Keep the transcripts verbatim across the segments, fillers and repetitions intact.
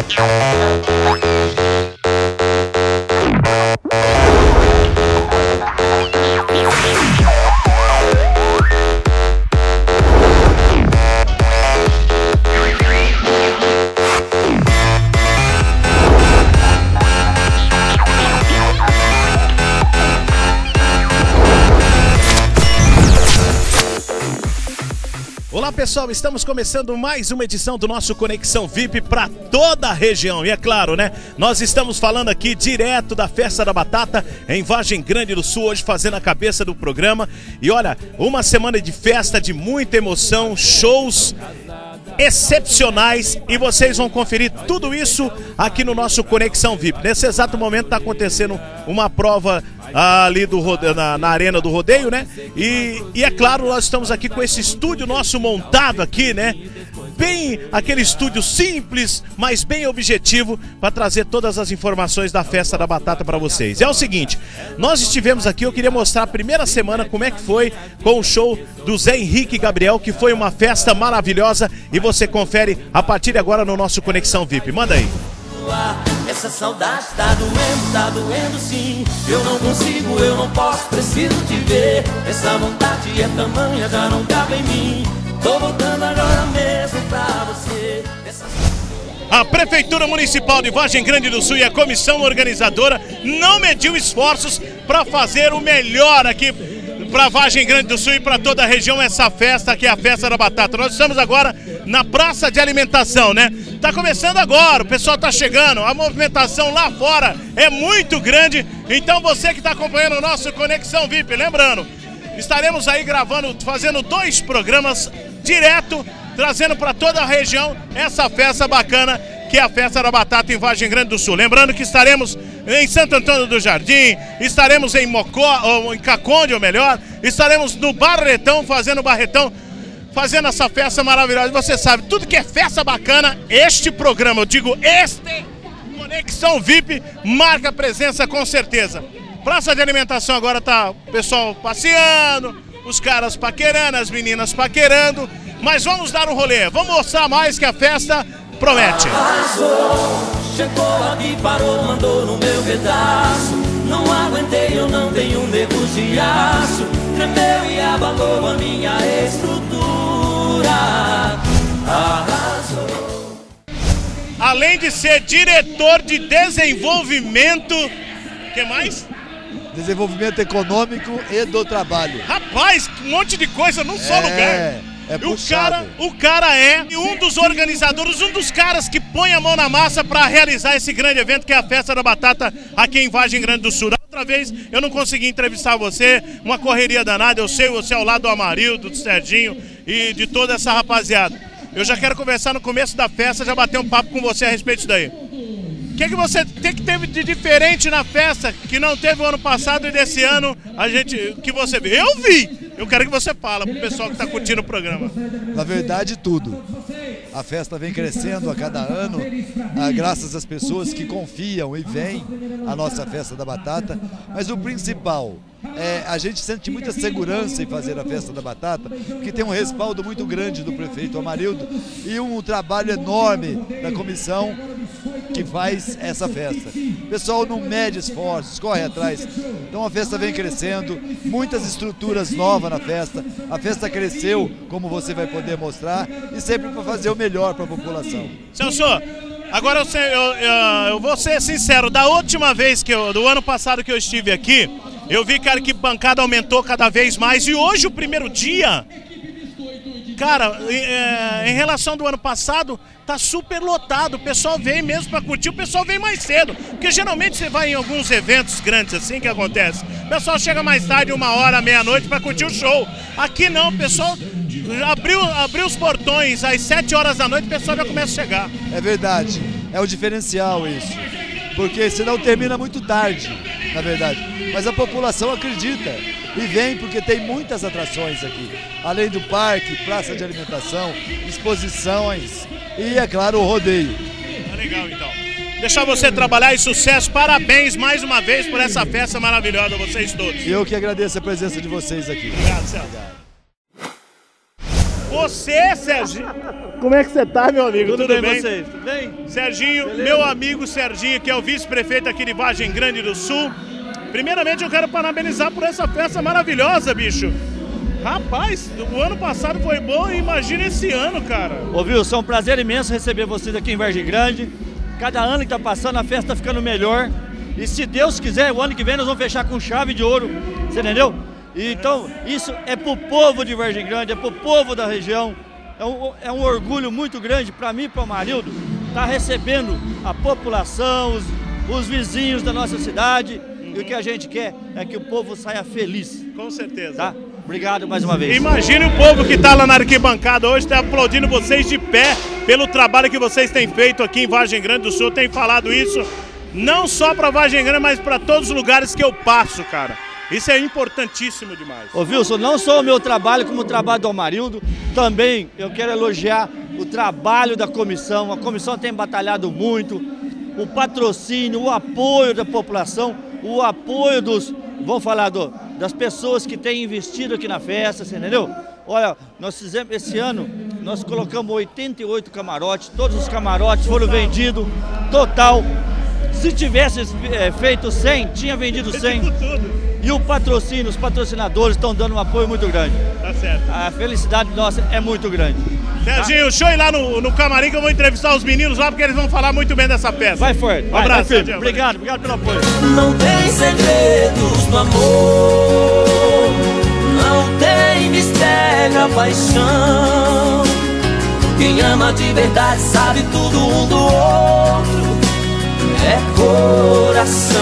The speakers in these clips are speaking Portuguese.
Olá pessoal, estamos começando mais uma edição do nosso Conexão V I P para toda a região. E é claro, né? Nós estamos falando aqui direto da Festa da Batata em Vargem Grande do Sul, hoje fazendo a cabeça do programa. E olha, uma semana de festa, de muita emoção, shows excepcionais, e vocês vão conferir tudo isso aqui no nosso Conexão V I P. Nesse exato momento está acontecendo uma prova ali do rodeio, na, na arena do rodeio, né? E, e é claro, nós estamos aqui com esse estúdio nosso montado aqui, né? Bem aquele estúdio simples, mas bem objetivo para trazer todas as informações da Festa da Batata para vocês. É o seguinte, nós estivemos aqui, eu queria mostrar a primeira semana como é que foi com o show do Zé Henrique e Gabriel, que foi uma festa maravilhosa, e você confere a partir de agora no nosso Conexão V I P. Manda aí. Essa saudade tá doendo, tá doendo sim. Eu não consigo, eu não posso, preciso te ver. Essa vontade é tamanha, já não cabe em mim. Tô voltando agora mesmo pra você. Essa... A Prefeitura Municipal de Vargem Grande do Sul e a comissão organizadora não mediu esforços para fazer o melhor aqui para Vargem Grande do Sul e para toda a região, essa festa que é a Festa da Batata. Nós estamos agora na praça de alimentação, né? Tá começando agora, o pessoal tá chegando, a movimentação lá fora é muito grande. Então você que está acompanhando o nosso Conexão V I P, lembrando, estaremos aí gravando, fazendo dois programas direto, trazendo para toda a região essa festa bacana que é a Festa da Batata em Vargem Grande do Sul. Lembrando que estaremos em Santo Antônio do Jardim, estaremos em Mocó, ou em Caconde, ou melhor, estaremos no Barretão, fazendo Barretão, fazendo essa festa maravilhosa. Você sabe, tudo que é festa bacana, este programa, eu digo este Conexão V I P, marca presença com certeza. Praça de alimentação agora tá o pessoal passeando, os caras paquerando, as meninas paquerando, mas vamos dar um rolê, vamos mostrar mais que a festa promete. Arrasou, chegou aqui, parou, mandou no meu pedaço. Não aguentei, eu não tenho nervos de aço. Tremeu e abalou a minha estrutura. Arrasou. Além de ser diretor de desenvolvimento, o que mais? Desenvolvimento econômico e do trabalho. Rapaz, um monte de coisa num só é, lugar. É o cara, o cara é um dos organizadores, um dos caras que põe a mão na massa para realizar esse grande evento que é a Festa da Batata aqui em Vargem Grande do Sul. Da outra vez eu não consegui entrevistar você, uma correria danada, eu sei, você ao lado do Amarildo, do Serginho e de toda essa rapaziada. Eu já quero conversar no começo da festa, já bater um papo com você a respeito disso daí. O que, que você tem que teve de diferente na festa que não teve o ano passado e desse ano a gente que você viu? Eu vi! Eu quero que você fale pro pessoal que está curtindo o programa. Na verdade, tudo. A festa vem crescendo a cada ano, ah, graças às pessoas que confiam e vêm à nossa Festa da Batata. Mas o principal é a gente sente muita segurança em fazer a Festa da Batata, porque tem um respaldo muito grande do prefeito Amarildo e um trabalho enorme da comissão que faz essa festa. O pessoal não mede esforços, corre atrás. Então a festa vem crescendo, muitas estruturas novas na festa. A festa cresceu, como você vai poder mostrar, e sempre para fazer o melhor para a população. Celso, agora eu, eu, eu, eu vou ser sincero, da última vez que eu, do ano passado que eu estive aqui, eu vi que a arquibancada aumentou cada vez mais, e hoje o primeiro dia, cara, é, em relação do ano passado, tá super lotado. O pessoal vem mesmo para curtir, o pessoal vem mais cedo, porque geralmente você vai em alguns eventos grandes assim que acontece, o pessoal chega mais tarde, uma hora, meia-noite para curtir o show. Aqui não, o pessoal abriu, abriu os portões às sete horas da noite, o pessoal já começa a chegar. É verdade, é o diferencial isso, porque senão termina muito tarde, na verdade. Mas a população acredita e vem porque tem muitas atrações aqui. Além do parque, praça de alimentação, exposições e, é claro, o rodeio. Tá legal, então. Deixar você trabalhar e sucesso. Parabéns mais uma vez por essa festa maravilhosa, vocês todos. Eu que agradeço a presença de vocês aqui. Obrigado, Celso. Obrigado. Você, Serginho. Como é que você tá, meu amigo? Tudo, Tudo bem, bem? vocês? Tudo bem? Serginho, Beleza? meu amigo Serginho, que é o vice-prefeito aqui de Vargem Grande do Sul. Primeiramente, eu quero parabenizar por essa festa maravilhosa, bicho. Rapaz, o ano passado foi bom, imagina esse ano, cara. Ô, Wilson, é um prazer imenso receber vocês aqui em Vargem Grande. Cada ano que tá passando, a festa tá ficando melhor. E se Deus quiser, o ano que vem nós vamos fechar com chave de ouro, você entendeu? E, então, isso é pro povo de Vargem Grande, é pro povo da região. É um, é um orgulho muito grande para mim e para o Amarildo estar tá recebendo a população, os, os vizinhos da nossa cidade. Uhum. E o que a gente quer é que o povo saia feliz. Com certeza. Tá? Obrigado mais uma vez. Imagine o povo que está lá na arquibancada hoje, está aplaudindo vocês de pé pelo trabalho que vocês têm feito aqui em Vargem Grande do Sul. Tem falado isso não só para Vargem Grande, mas para todos os lugares que eu passo, cara. Isso é importantíssimo demais. Ô Wilson, não só o meu trabalho, como o trabalho do Amarildo, também eu quero elogiar o trabalho da comissão. A comissão tem batalhado muito, o patrocínio, o apoio da população, o apoio dos, vamos falar, do, das pessoas que têm investido aqui na festa, você entendeu? Olha, nós fizemos esse ano, nós colocamos oitenta e oito camarotes, todos os camarotes foram vendidos, total. Se tivesse é, feito cem, tinha vendido cem. E o patrocínio, os patrocinadores estão dando um apoio muito grande. Tá certo. A felicidade nossa é muito grande. Serginho, tá? Show ir lá no, no camarim que eu vou entrevistar os meninos lá, porque eles vão falar muito bem dessa peça. Vai forte. Um abraço, vai, Serginho. Obrigado, obrigado pelo apoio. Não tem segredos no amor, não tem mistério a paixão. Quem ama de verdade sabe tudo um do outro, é coração,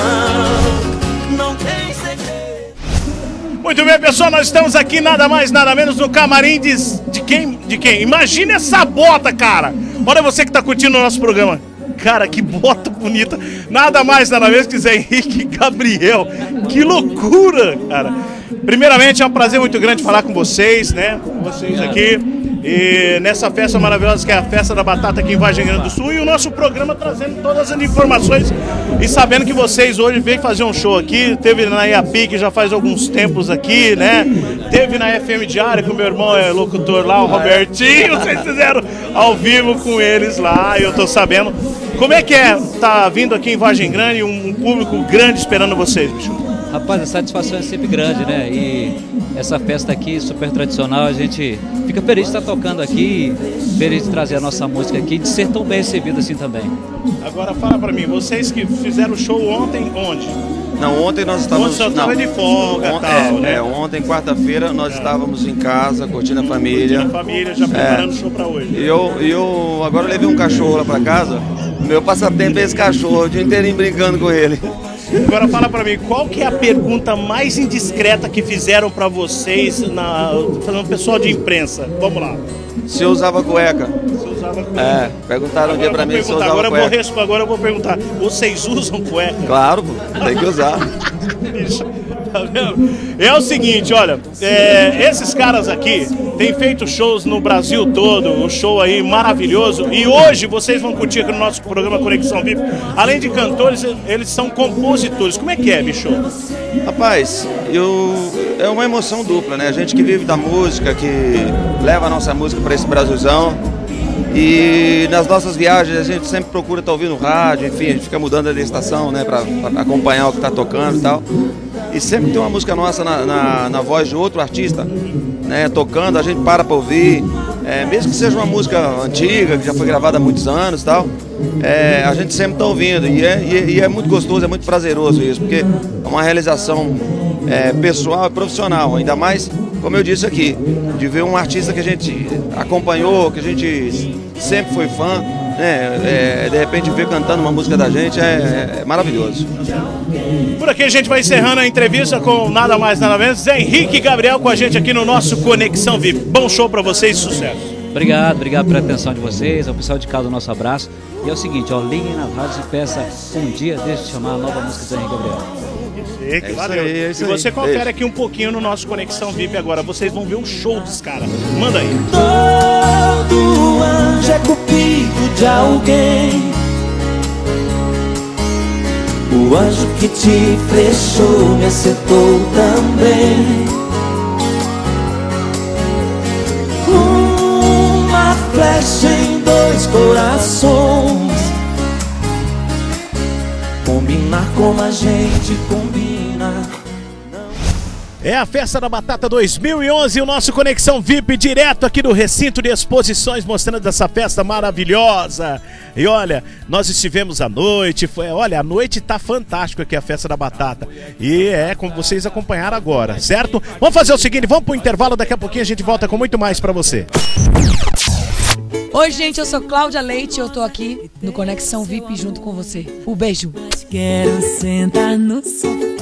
não tem segredo. Muito bem, pessoal, nós estamos aqui nada mais, nada menos no camarim de, de quem? De quem? Imagina essa bota, cara. Olha você que está curtindo o nosso programa. Cara, que bota bonita. Nada mais, nada menos que Zé Henrique Gabriel. Que loucura, cara. Primeiramente, é um prazer muito grande falar com vocês, né? Com vocês aqui. E nessa festa maravilhosa que é a Festa da Batata aqui em Vargem Grande do Sul, e o nosso programa trazendo todas as informações e sabendo que vocês hoje vêm fazer um show aqui. Teve na I A P I, que já faz alguns tempos aqui, né? Teve na F M Diário, que o meu irmão é locutor lá, o Robertinho. Vocês fizeram ao vivo com eles lá, eu tô sabendo. Como é que é tá vindo aqui em Vargem Grande, um público grande esperando vocês, bicho? Rapaz, a satisfação é sempre grande, né? E essa festa aqui, super tradicional, a gente fica feliz de estar tocando aqui, feliz de trazer a nossa música aqui, de ser tão bem recebido assim também. Agora fala pra mim, vocês que fizeram o show ontem, onde? Não, ontem nós estávamos... Ontem só estava de folga e tal, é, né? É, ontem, quarta-feira, nós é. estávamos em casa, curtindo a família. Curtindo a família, já preparando o é. show pra hoje. E eu, eu agora levei um cachorro lá pra casa, meu passatempo é esse cachorro, o dia inteirinho brincando com ele. Agora fala pra mim, qual que é a pergunta mais indiscreta que fizeram pra vocês, na, falando pessoal de imprensa? Vamos lá. Se eu usava cueca. Se eu usava cueca. É, perguntaram um dia pra mim se eu usava agora cueca. Eu vou responder, agora eu vou perguntar, vocês usam cueca? Claro, tem que usar. Tá vendo? É o seguinte, olha, é, esses caras aqui têm feito shows no Brasil todo, um show aí maravilhoso, e hoje vocês vão curtir aqui no nosso programa Conexão V I P. Além de cantores, eles são compositores. Como é que é, bicho? Rapaz, eu, é uma emoção dupla, né? A gente que vive da música, que leva a nossa música para esse Brasilzão. E nas nossas viagens a gente sempre procura estar ouvindo rádio, enfim, a gente fica mudando de estação, né, para acompanhar o que está tocando e tal. E sempre tem uma música nossa na, na, na voz de outro artista, né, tocando, a gente para para ouvir, é, mesmo que seja uma música antiga, que já foi gravada há muitos anos e tal, é, a gente sempre está ouvindo, e é, e, é, e é muito gostoso, é muito prazeroso isso, porque é uma realização é, pessoal e profissional, ainda mais, como eu disse aqui, de ver um artista que a gente acompanhou, que a gente sempre foi fã, né, é, de repente ver cantando uma música da gente é, é maravilhoso. Por aqui a gente vai encerrando a entrevista com nada mais nada menos Zé Henrique Gabriel com a gente aqui no nosso Conexão V I P. Bom show pra vocês, sucesso. Obrigado, obrigado pela atenção de vocês, ao pessoal de casa, o nosso abraço. E é o seguinte, ó, liguem nas rádios e peça um dia, deixa de chamar a nova música do Zé Henrique Gabriel. É isso Valeu. Aí, é isso e você aí. confere Beijo. aqui um pouquinho no nosso Conexão V I P agora. Vocês vão ver o show dos caras. Manda aí. Todo anjo é cupido de alguém. O anjo que te flechou me acertou também. Um mexe em dois corações. Combinar como a gente combina. É a Festa da Batata dois mil e onze, o nosso Conexão V I P direto aqui do recinto de exposições, mostrando essa festa maravilhosa. E olha, nós estivemos à noite, foi, olha, a noite tá fantástico aqui a Festa da Batata. E é como vocês acompanharam agora, certo? Vamos fazer o seguinte, vamos pro intervalo, daqui a pouquinho a gente volta com muito mais pra você. Oi, gente, eu sou Cláudia Leite e eu tô aqui no Conexão V I P junto com você. Um beijo. Quero sentar no sofá.